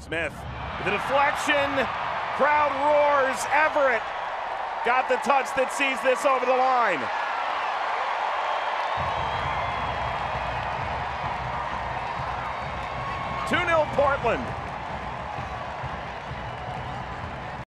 Smith, the deflection, crowd roars. Everett got the touch that sees this over the line. Two 2-0 Portland.